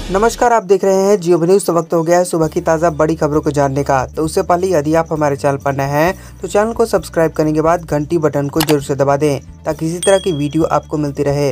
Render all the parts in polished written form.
नमस्कार, आप देख रहे हैं जियो न्यूज़। तो वक्त हो गया है सुबह की ताज़ा बड़ी खबरों को जानने का। तो उससे पहले यदि आप हमारे चैनल पर नए हैं तो चैनल को सब्सक्राइब करने के बाद घंटी बटन को जरूर से दबा दें ताकि इसी तरह की वीडियो आपको मिलती रहे।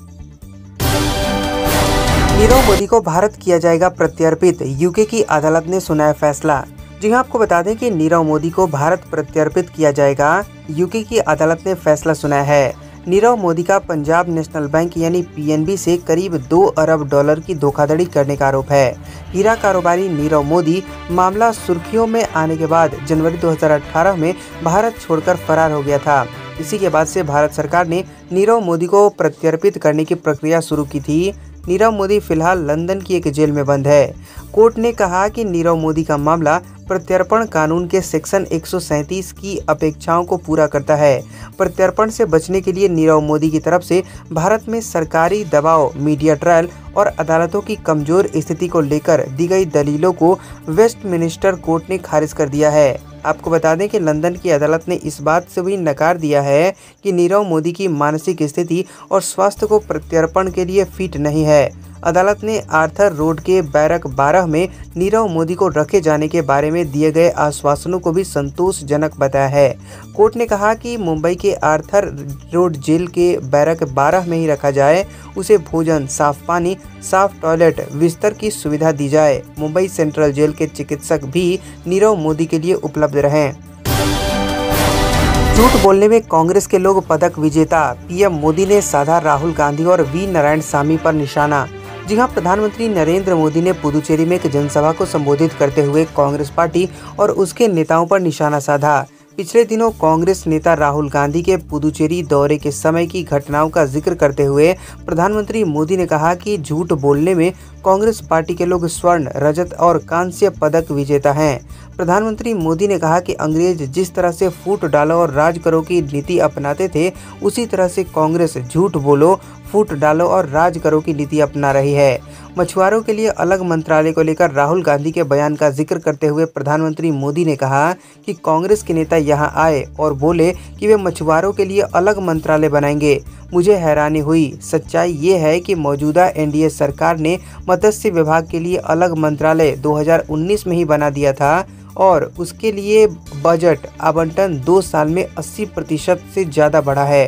नीरव मोदी को भारत किया जाएगा प्रत्यर्पित, यूके की अदालत ने सुनाया फैसला। जी हां, आपको बता दें कि नीरव मोदी को भारत प्रत्यर्पित किया जाएगा। यूके की अदालत ने फैसला सुनाया है। नीरव मोदी का पंजाब नेशनल बैंक यानी पीएनबी से करीब 2 अरब डॉलर की धोखाधड़ी करने का आरोप है। हीरा कारोबारी नीरव मोदी मामला सुर्खियों में आने के बाद जनवरी 2018 में भारत छोड़कर फरार हो गया था। इसी के बाद से भारत सरकार ने नीरव मोदी को प्रत्यर्पित करने की प्रक्रिया शुरू की थी। नीरव मोदी फिलहाल लंदन की एक जेल में बंद है। कोर्ट ने कहा कि नीरव मोदी का मामला प्रत्यर्पण कानून के सेक्शन 137 की अपेक्षाओं को पूरा करता है। प्रत्यर्पण से बचने के लिए नीरव मोदी की तरफ से भारत में सरकारी दबाव, मीडिया ट्रायल और अदालतों की कमजोर स्थिति को लेकर दी गई दलीलों को वेस्टमिनिस्टर कोर्ट ने खारिज कर दिया है। आपको बता दें कि लंदन की अदालत ने इस बात से भी नकार दिया है कि नीरव मोदी की मानसिक स्थिति और स्वास्थ्य को प्रत्यर्पण के लिए फिट नहीं है। अदालत ने आर्थर रोड के बैरक 12 में नीरव मोदी को रखे जाने के बारे में दिए गए आश्वासनों को भी संतोषजनक बताया है। कोर्ट ने कहा कि मुंबई के आर्थर रोड जेल के बैरक 12 में ही रखा जाए, उसे भोजन, साफ पानी, साफ टॉयलेट, बिस्तर की सुविधा दी जाए। मुंबई सेंट्रल जेल के चिकित्सक भी नीरव मोदी के लिए उपलब्ध रहें। झूठ बोलने में कांग्रेस के लोग पदक विजेता, पीएम मोदी ने साधा राहुल गांधी और वी नारायणसामी पर निशाना। जी हां, प्रधानमंत्री नरेंद्र मोदी ने पुदुचेरी में एक जनसभा को संबोधित करते हुए कांग्रेस पार्टी और उसके नेताओं पर निशाना साधा। पिछले दिनों कांग्रेस नेता राहुल गांधी के पुदुचेरी दौरे के समय की घटनाओं का जिक्र करते हुए प्रधानमंत्री मोदी ने कहा कि झूठ बोलने में कांग्रेस पार्टी के लोग स्वर्ण, रजत और कांस्य पदक विजेता हैं। प्रधानमंत्री मोदी ने कहा कि अंग्रेज जिस तरह से फूट डालो और राज करो की नीति अपनाते थे, उसी तरह से कांग्रेस झूठ बोलो, फूट डालो और राज करो की नीति अपना रही है। मछुआरों के लिए अलग मंत्रालय को लेकर राहुल गांधी के बयान का जिक्र करते हुए प्रधानमंत्री मोदी ने कहा कि कांग्रेस के नेता यहां आए और बोले कि वे मछुआरों के लिए अलग मंत्रालय बनाएंगे। मुझे हैरानी हुई। सच्चाई ये है कि मौजूदा एनडीए सरकार ने मत्स्य विभाग के लिए अलग मंत्रालय 2019 में ही बना दिया था और उसके लिए बजट आवंटन 2 साल में 80% से ज़्यादा बढ़ा है।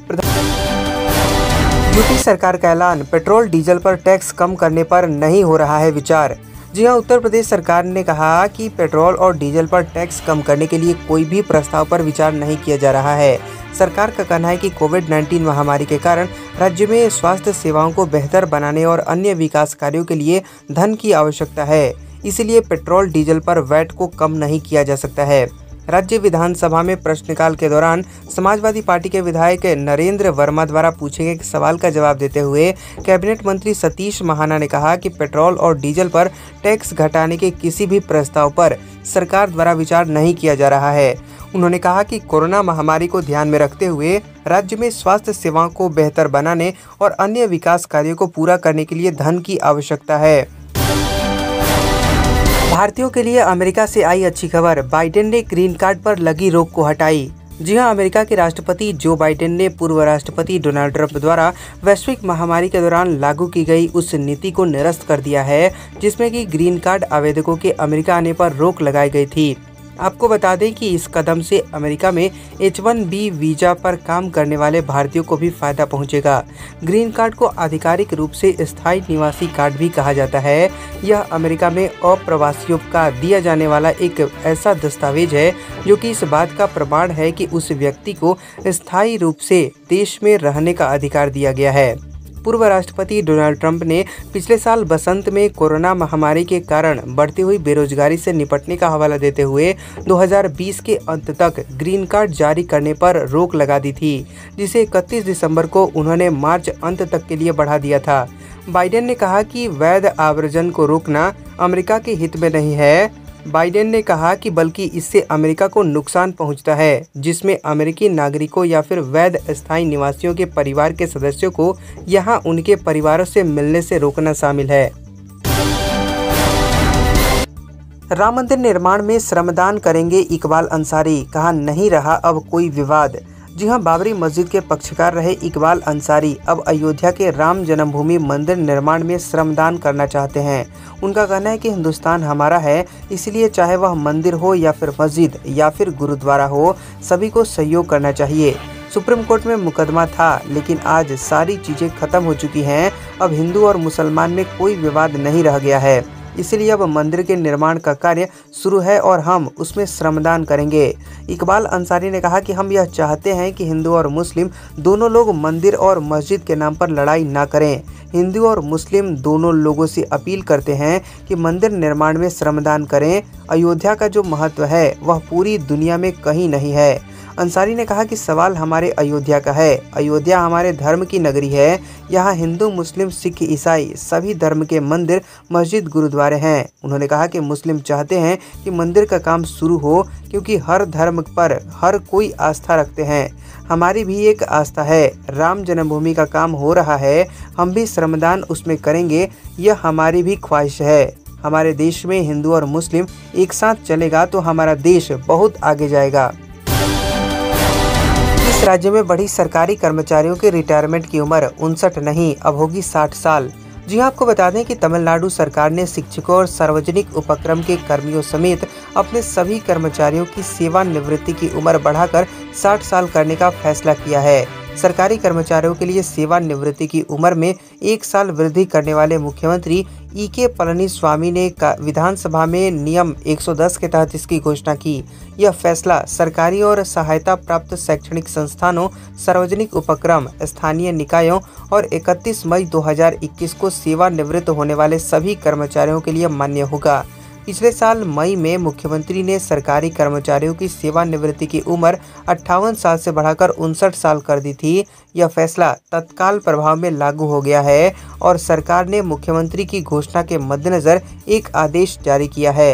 यूपी सरकार का ऐलान, पेट्रोल डीजल पर टैक्स कम करने पर नहीं हो रहा है विचार। जी हां, उत्तर प्रदेश सरकार ने कहा कि पेट्रोल और डीजल पर टैक्स कम करने के लिए कोई भी प्रस्ताव पर विचार नहीं किया जा रहा है। सरकार का कहना है कि कोविड-19 महामारी के कारण राज्य में स्वास्थ्य सेवाओं को बेहतर बनाने और अन्य विकास कार्यों के लिए धन की आवश्यकता है, इसलिए पेट्रोल डीजल पर वैट को कम नहीं किया जा सकता है। राज्य विधानसभा में प्रश्नकाल के दौरान समाजवादी पार्टी के विधायक नरेंद्र वर्मा द्वारा पूछे गए सवाल का जवाब देते हुए कैबिनेट मंत्री सतीश महाना ने कहा कि पेट्रोल और डीजल पर टैक्स घटाने के किसी भी प्रस्ताव पर सरकार द्वारा विचार नहीं किया जा रहा है। उन्होंने कहा कि कोरोना महामारी को ध्यान में रखते हुए राज्य में स्वास्थ्य सेवाओं को बेहतर बनाने और अन्य विकास कार्यों को पूरा करने के लिए धन की आवश्यकता है। भारतीयों के लिए अमेरिका से आई अच्छी खबर, बाइडेन ने ग्रीन कार्ड पर लगी रोक को हटाई। जी हां, अमेरिका के राष्ट्रपति जो बाइडेन ने पूर्व राष्ट्रपति डोनाल्ड ट्रंप द्वारा वैश्विक महामारी के दौरान लागू की गई उस नीति को निरस्त कर दिया है जिसमें कि ग्रीन कार्ड आवेदकों के अमेरिका आने पर रोक लगाई गई थी। आपको बता दें कि इस कदम से अमेरिका में H-1B वीज़ा पर काम करने वाले भारतीयों को भी फायदा पहुंचेगा। ग्रीन कार्ड को आधिकारिक रूप से स्थायी निवासी कार्ड भी कहा जाता है। यह अमेरिका में अप्रवासियों का दिया जाने वाला एक ऐसा दस्तावेज है जो कि इस बात का प्रमाण है कि उस व्यक्ति को स्थायी रूप से देश में रहने का अधिकार दिया गया है। पूर्व राष्ट्रपति डोनाल्ड ट्रंप ने पिछले साल बसंत में कोरोना महामारी के कारण बढ़ती हुई बेरोजगारी से निपटने का हवाला देते हुए 2020 के अंत तक ग्रीन कार्ड जारी करने पर रोक लगा दी थी, जिसे 31 दिसंबर को उन्होंने मार्च अंत तक के लिए बढ़ा दिया था। बाइडेन ने कहा कि वैध आव्रजन को रोकना अमेरिका के हित में नहीं है। बाइडेन ने कहा कि बल्कि इससे अमेरिका को नुकसान पहुंचता है, जिसमें अमेरिकी नागरिकों या फिर वैध स्थायी निवासियों के परिवार के सदस्यों को यहां उनके परिवारों से मिलने से रोकना शामिल है। राम मंदिर निर्माण में श्रमदान करेंगे इकबाल अंसारी, कहा नहीं रहा अब कोई विवाद। जी हां, बाबरी मस्जिद के पक्षकार रहे इकबाल अंसारी अब अयोध्या के राम जन्मभूमि मंदिर निर्माण में श्रमदान करना चाहते हैं। उनका कहना है कि हिंदुस्तान हमारा है, इसलिए चाहे वह मंदिर हो या फिर मस्जिद या फिर गुरुद्वारा हो, सभी को सहयोग करना चाहिए। सुप्रीम कोर्ट में मुकदमा था, लेकिन आज सारी चीजें खत्म हो चुकी हैं। अब हिंदू और मुसलमान में कोई विवाद नहीं रह गया है, इसलिए अब मंदिर के निर्माण का कार्य शुरू है और हम उसमें श्रमदान करेंगे। इकबाल अंसारी ने कहा कि हम यह चाहते हैं कि हिंदू और मुस्लिम दोनों लोग मंदिर और मस्जिद के नाम पर लड़ाई ना करें। हिंदू और मुस्लिम दोनों लोगों से अपील करते हैं कि मंदिर निर्माण में श्रमदान करें। अयोध्या का जो महत्व है वह पूरी दुनिया में कहीं नहीं है। अंसारी ने कहा कि सवाल हमारे अयोध्या का है। अयोध्या हमारे धर्म की नगरी है। यहाँ हिंदू, मुस्लिम, सिख, ईसाई सभी धर्म के मंदिर, मस्जिद, गुरुद्वारे हैं। उन्होंने कहा कि मुस्लिम चाहते हैं कि मंदिर का काम शुरू हो, क्योंकि हर धर्म पर हर कोई आस्था रखते हैं। हमारी भी एक आस्था है। राम जन्मभूमि का काम हो रहा है, हम भी श्रमदान उसमें करेंगे। यह हमारी भी ख्वाहिश है। हमारे देश में हिंदू और मुस्लिम एक साथ चलेगा तो हमारा देश बहुत आगे जाएगा। इस राज्य में बढ़ी सरकारी कर्मचारियों के रिटायरमेंट की उम्र 59 नहीं, अब होगी 60 साल। जी हां, आपको बता दें कि तमिलनाडु सरकार ने शिक्षकों और सार्वजनिक उपक्रम के कर्मियों समेत अपने सभी कर्मचारियों की सेवानिवृत्ति की उम्र बढ़ाकर 60 साल करने का फैसला किया है। सरकारी कर्मचारियों के लिए सेवानिवृत्ति की उम्र में 1 साल वृद्धि करने वाले मुख्यमंत्री ई.के. पलनीस्वामी ने विधानसभा में नियम 110 के तहत इसकी घोषणा की। यह फैसला सरकारी और सहायता प्राप्त शैक्षणिक संस्थानों, सार्वजनिक उपक्रम, स्थानीय निकायों और 31 मई 2021 को सेवानिवृत्त होने वाले सभी कर्मचारियों के लिए मान्य होगा। पिछले साल मई में मुख्यमंत्री ने सरकारी कर्मचारियों की सेवानिवृत्ति की उम्र 58 साल से बढ़ाकर 59 साल कर दी थी। यह फैसला तत्काल प्रभाव में लागू हो गया है और सरकार ने मुख्यमंत्री की घोषणा के मद्देनजर एक आदेश जारी किया है।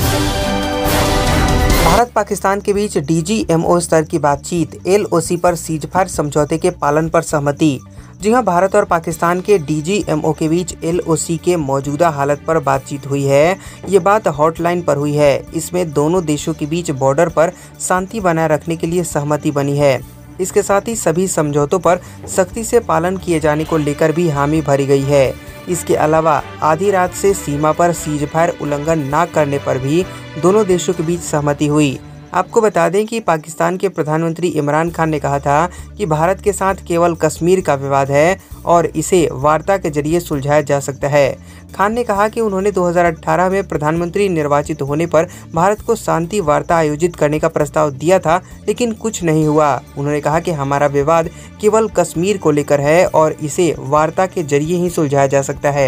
भारत पाकिस्तान के बीच DGMO स्तर की बातचीत, LOC पर सीजफायर समझौते के पालन पर सहमति। जी हां, भारत और पाकिस्तान के DGMO के बीच LOC के मौजूदा हालत पर बातचीत हुई है। ये बात हॉटलाइन पर हुई है। इसमें दोनों देशों के बीच बॉर्डर पर शांति बनाए रखने के लिए सहमति बनी है। इसके साथ ही सभी समझौतों पर सख्ती से पालन किए जाने को लेकर भी हामी भरी गई है। इसके अलावा आधी रात से सीमा पर सीजफायर उल्लंघन न करने पर भी दोनों देशों के बीच सहमति हुई। आपको बता दें कि पाकिस्तान के प्रधानमंत्री इमरान खान ने कहा था कि भारत के साथ केवल कश्मीर का विवाद है और इसे वार्ता के जरिए सुलझाया जा सकता है। खान ने कहा कि उन्होंने 2018 में प्रधानमंत्री निर्वाचित होने पर भारत को शांति वार्ता आयोजित करने का प्रस्ताव दिया था, लेकिन कुछ नहीं हुआ। उन्होंने कहा कि हमारा विवाद केवल कश्मीर को लेकर है और इसे वार्ता के जरिए ही सुलझाया जा सकता है।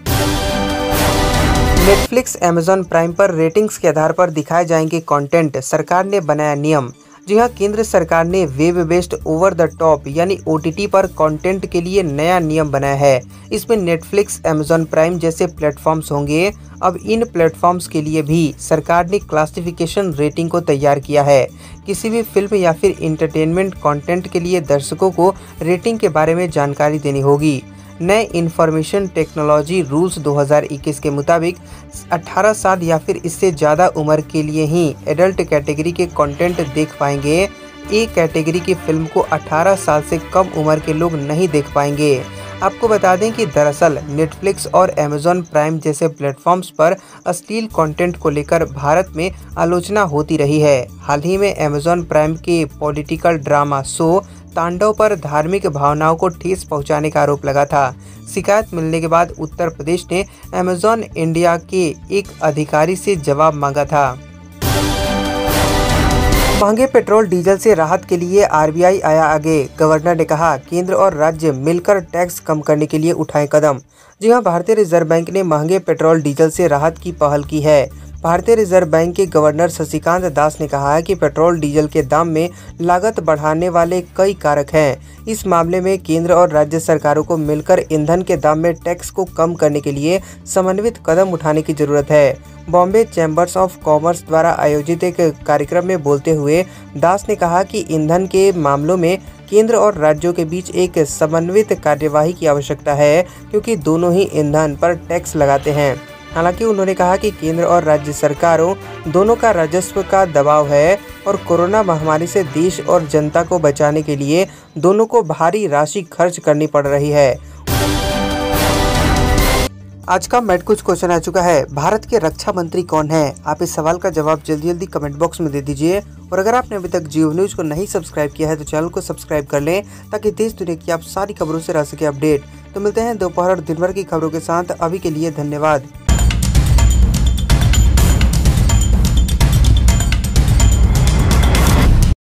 नेटफ्लिक्स, अमेजॉन प्राइम पर रेटिंग्स के आधार पर दिखाए जाएंगे कंटेंट, सरकार ने बनाया नियम। जी हां, केंद्र सरकार ने web based over the top यानी OTT पर कंटेंट के लिए नया नियम बनाया है। इसमें नेटफ्लिक्स, अमेजॉन प्राइम जैसे प्लेटफॉर्म्स होंगे। अब इन प्लेटफॉर्म्स के लिए भी सरकार ने क्लासिफिकेशन रेटिंग को तैयार किया है। किसी भी फिल्म या फिर इंटरटेनमेंट कंटेंट के लिए दर्शकों को रेटिंग के बारे में जानकारी देनी होगी। नए इंफॉर्मेशन टेक्नोलॉजी रूल्स 2021 के मुताबिक 18 साल या फिर इससे ज़्यादा उम्र के लिए ही एडल्ट कैटेगरी के कंटेंट देख पाएंगे। ए कैटेगरी की फिल्म को 18 साल से कम उम्र के लोग नहीं देख पाएंगे। आपको बता दें कि दरअसल नेटफ्लिक्स और अमेजॉन प्राइम जैसे प्लेटफॉर्म्स पर अश्लील कंटेंट को लेकर भारत में आलोचना होती रही है। हाल ही में अमेजॉन प्राइम के पॉलिटिकल ड्रामा शो तांडव पर धार्मिक भावनाओं को ठेस पहुंचाने का आरोप लगा था। शिकायत मिलने के बाद उत्तर प्रदेश ने अमेजॉन इंडिया के एक अधिकारी से जवाब मांगा था। महंगे पेट्रोल डीजल से राहत के लिए RBI आया आगे। गवर्नर ने कहा केंद्र और राज्य मिलकर टैक्स कम करने के लिए उठाएं कदम। जी हां, भारतीय रिजर्व बैंक ने महंगे पेट्रोल डीजल से राहत की पहल की है। भारतीय रिजर्व बैंक के गवर्नर शक्तिकांत दास ने कहा है कि पेट्रोल डीजल के दाम में लागत बढ़ाने वाले कई कारक हैं। इस मामले में केंद्र और राज्य सरकारों को मिलकर ईंधन के दाम में टैक्स को कम करने के लिए समन्वित कदम उठाने की जरूरत है। बॉम्बे चैम्बर्स ऑफ कॉमर्स द्वारा आयोजित एक कार्यक्रम में बोलते हुए दास ने कहा कि ईंधन के मामलों में केंद्र और राज्यों के बीच एक समन्वित कार्यवाही की आवश्यकता है, क्योंकि दोनों ही ईंधन पर टैक्स लगाते हैं। हालांकि उन्होंने कहा कि केंद्र और राज्य सरकारों दोनों का राजस्व का दबाव है और कोरोना महामारी से देश और जनता को बचाने के लिए दोनों को भारी राशि खर्च करनी पड़ रही है। आज का मेट कुछ क्वेश्चन आ चुका है, भारत के रक्षा मंत्री कौन है? आप इस सवाल का जवाब जल्दी जल्दी कमेंट बॉक्स में दे दीजिए। और अगर आपने अभी तक जियो न्यूज को नहीं सब्सक्राइब किया है तो चैनल को सब्सक्राइब कर लें ताकि देश दुनिया की आप सारी खबरों से रह सके अपडेट। तो मिलते हैं दोपहर और दिन भर की खबरों के साथ। अभी के लिए धन्यवाद।